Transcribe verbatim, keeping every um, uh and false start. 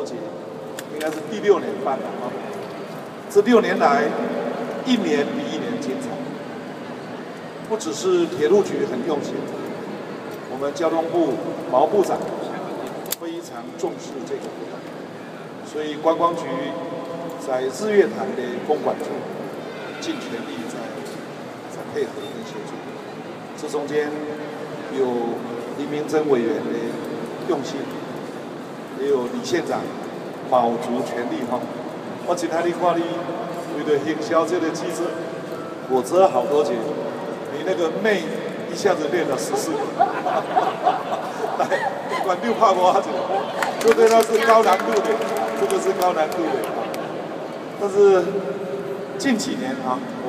多节，应该是第六年办了啊。这六年来，一年比一年精彩。不只是铁路局很用心，我们交通部毛部长非常重视这个活动，所以观光局在日月潭的公馆处尽全力在在配合跟协助。这中间有林明珍委员的用心，也有李县长卯足全力哈。我今天你看你为了营销这个机制，火车好多节，你那个妹一下子练了十四个，来，管六怕我这个，这个那是高难度的，这个是高难度的。但是近几年啊。